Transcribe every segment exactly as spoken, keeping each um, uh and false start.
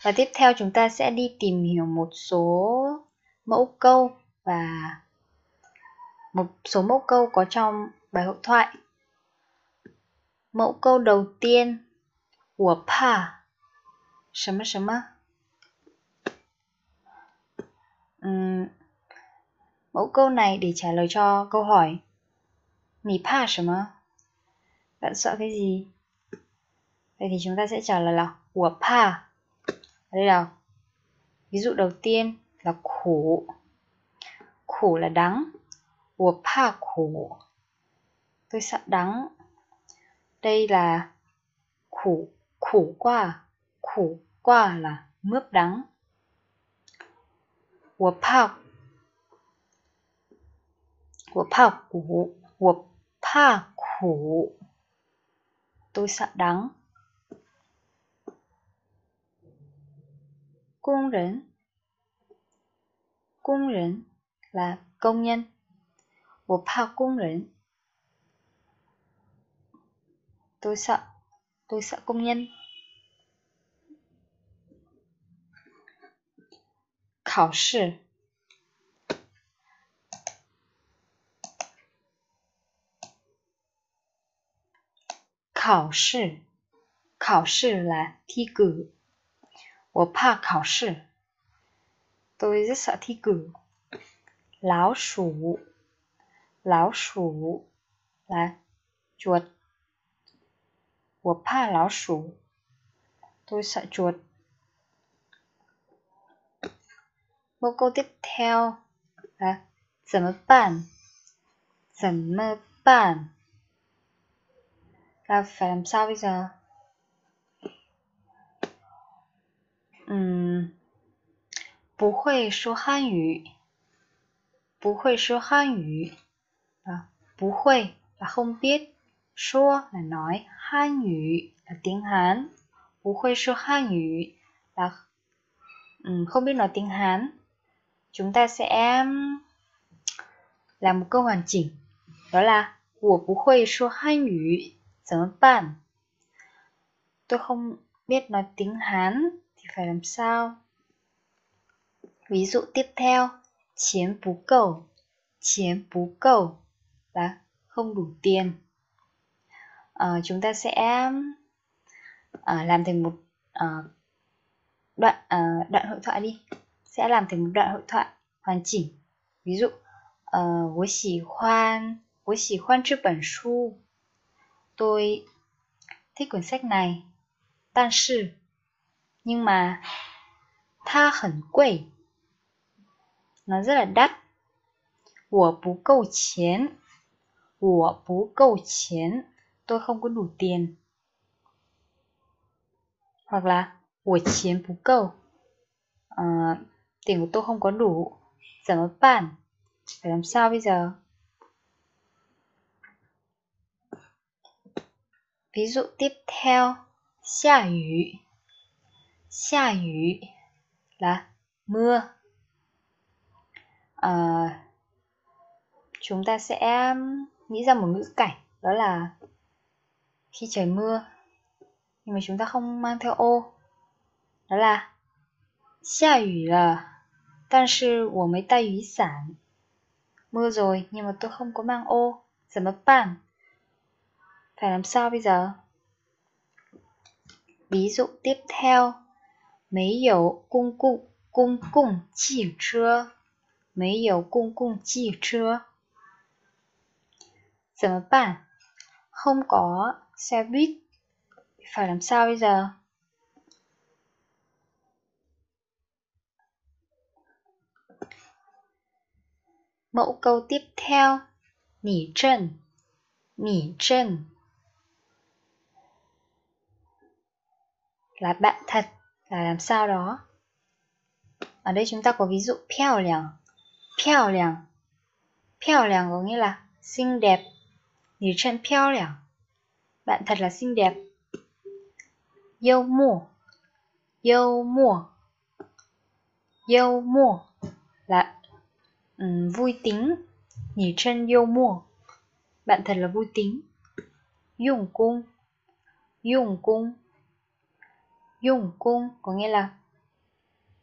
Và tiếp theo chúng ta sẽ đi tìm hiểu một số mẫu câu và một số mẫu câu có trong bài hội thoại. Mẫu câu đầu tiên, 我怕什么什么. Uhm, mẫu câu này để trả lời cho câu hỏi 你怕什么? Bạn sợ cái gì? Vậy thì chúng ta sẽ trả lời là 我怕. Ở đây nào. Ví dụ đầu tiên là khổ. Khổ là đắng. 我怕苦. Tôi sợ đắng. Đây là khổ, khổ qua. Khổ qua là mướp đắng. 我怕我怕苦. 我怕苦. Tôi sợ đắng. Công nhân. Công nhân là công nhân. 我怕工人. Tôi sợ. Tôi sợ công nhân. Khảo试. Khảo试. Khảo试là thi cử. 我怕考试. Tôi rất sợ thi cử. Láo sủ. Láo sủ là chuột. 我怕老鼠. Tôi sợ chuột. Một câu tiếp theo là 怎么办? 怎么办? Là phải làm sao bây giờ? Uhm, 不会说汉语. 不会说汉语. À, 不会 là không biết. Số là nói. Hán ngữ là tiếng Hán. 不会说汉语 là um, không biết nói tiếng Hán. Chúng ta sẽ làm một câu hoàn chỉnh. Đó là 我不会说汉语怎么办? Tôi không biết nói tiếng Hán thì phải làm sao? Ví dụ tiếp theo, 钱不够. 钱不够 là không đủ tiền. À, chúng ta sẽ à, làm thành một à, đoạn à, đoạn hội thoại đi. Sẽ làm thành một đoạn hội thoại hoàn chỉnh. Ví dụ, uh, 我喜欢我喜欢这本书. Tôi thích cuốn sách này. 但是 nhưng mà 它很贵. Nó rất là đắt. 我不够钱. 我不够钱. Tôi không có đủ tiền. Hoặc là 我钱不够. À, tiền của tôi không có đủ. 怎么办? Phải làm sao bây giờ? Ví dụ tiếp theo, 下雨. 下雨 là mưa. À, chúng ta sẽ nghĩ ra một ngữ cảnh. Đó là khi trời mưa nhưng mà chúng ta không mang theo ô. Đó là 下雨了但是我没带雨伞. Mưa rồi nhưng mà tôi không có mang ô. 怎么办? Phải làm sao bây giờ? Ví dụ tiếp theo, 没有公共公共汽车. 没有公共汽车. 怎么办? Không có xe buýt. Phải làm sao bây giờ? Mẫu câu tiếp theo, 拟真. 拟真 là bạn thật, là làm sao đó. Ở đây chúng ta có ví dụ 漂亮. 漂亮 漂亮có nghĩa là xinh đẹp. 拟真漂亮 bạn thật là xinh đẹp. 幽默 幽默 幽默 là um, vui tính. 拟真幽默 bạn thật là vui tính. 用功 用功 用功có nghĩa là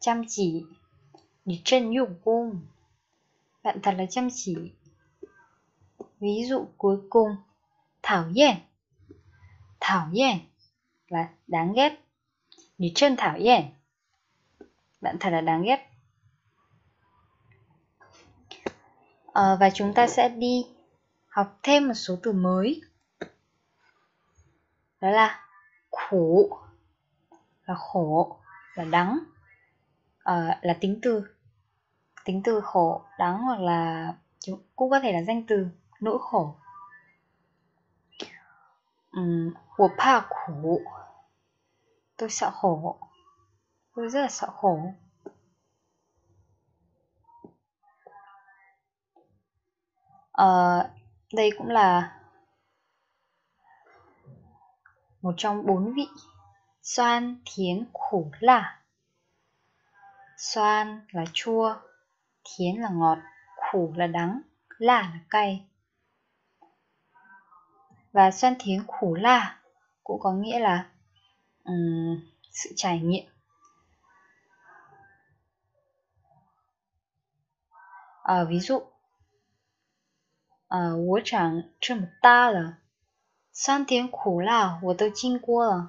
chăm chỉ. 你真用功. Bạn thật là chăm chỉ. Ví dụ cuối cùng, thảo yên. Thảo yên là đáng ghét. 你真讨厌. Bạn thật là đáng ghét. À, và chúng ta sẽ đi học thêm một số từ mới. Đó là khổ, là khổ, là đắng, à, là tính từ. Tính từ khổ, đắng hoặc là cũng có thể là danh từ nỗi khổ. Ừm, 我怕苦. Tôi sợ khổ. Tôi rất là sợ khổ. Ờ, đây cũng là một trong bốn vị. Xoan, thiến, khổ, là. Xoan là chua, thiến là ngọt, khổ là đắng, là là cay. Và xoan thiến khổ la cũng có nghĩa là um, sự trải nghiệm. À, ví dụ, à, 我长这么大了，酸甜苦辣我都经过了.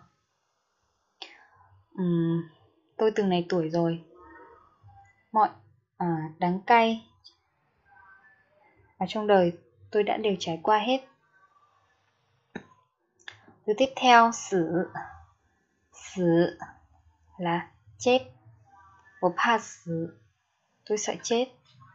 Um, tôi từng này tuổi rồi. Mọi à, đắng cay ở trong đời tôi đã đều trải qua hết. Từ tiếp theo, xử. Xử là chết. 我怕死. Tôi sợ chết.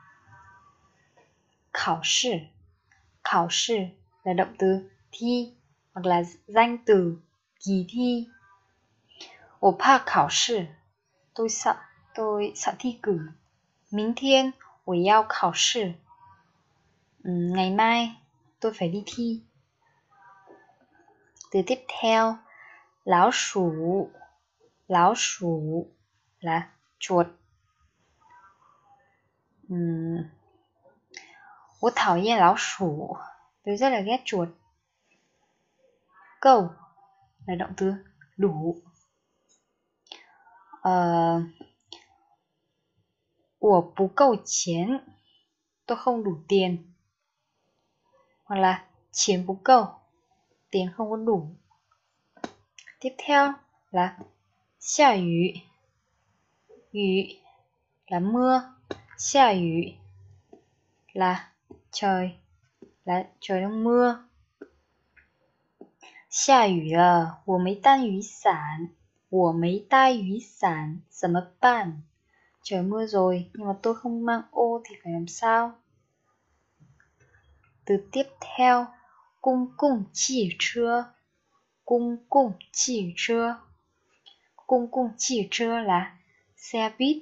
Khảo试. Khảo试là động từ thi hoặc là danh từ kỳ thi. 我怕考试. Tôi sợ, tôi sợ thi cử. 明天我要考试. Ừ, ngày mai tôi phải đi thi. Từ tiếp theo, lão鼠. Lão鼠là chuột. Uhm, 我讨厌老鼠. Tôi rất là ghét chuột. Cầu là động từ đủ. Ờ, 我不够钱. Tôi không đủ tiền. Hoặc là tiền不够, tiền không có đủ. Tiếp theo là 下雨. 雨 là mưa. 下雨 là trời, là trời đang mưa. 下雨了，我没带雨伞，我没带雨伞，怎么办? Trời mưa rồi, nhưng mà tôi không mang ô thì phải làm sao? Từ tiếp theo, cung cung chi chơ. Cung cung chi chơ. Cung cung chi chơ là xe buýt.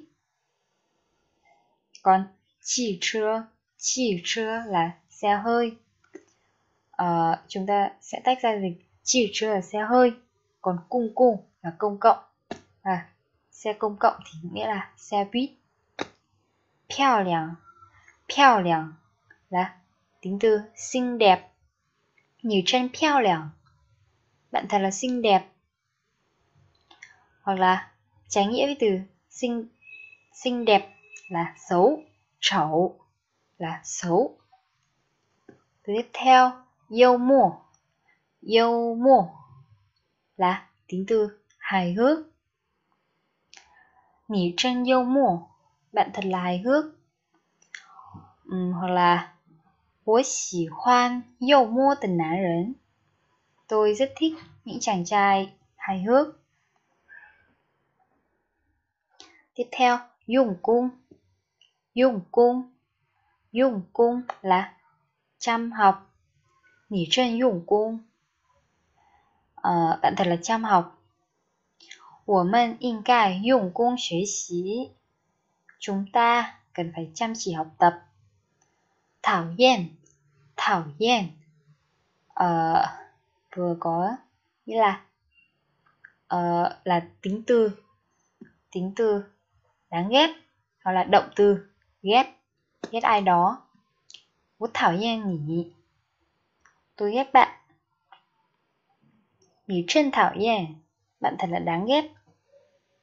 Còn chi chơ, chi chơ là xe hơi. À, chúng ta sẽ tách ra dịch chi chơ là xe hơi, còn cung cung là công cộng. À, xe công cộng thì nghĩa là xe buýt. 漂亮, 漂亮 là tính từ xinh đẹp. 你真漂亮. Bạn thật là xinh đẹp. Hoặc là trái nghĩa với từ xinh, xinh đẹp là xấu, xấu là xấu. Từ tiếp theo, yêu mùa. Yêu mùa là tính từ hài hước. 你真幽默. Bạn thật là hài hước. Uhm, hoặc là 我喜欢幽默的男人. Tôi rất thích những chàng trai hài hước. Tiếp theo, dùng cung. Dùng cung. Dùng cung là chăm học. 你真用功. À, bạn thật là chăm học. 我们应该用功学习. Chúng ta cần phải chăm chỉ học tập. Thảo yên. Thảo yên à, vừa có nghĩa là uh, là tính từ tính từ đáng ghét hoặc là động từ ghét ghét ai đó. 我讨厌你. Tôi ghét bạn. 你真讨厌. Bạn thật là đáng ghét.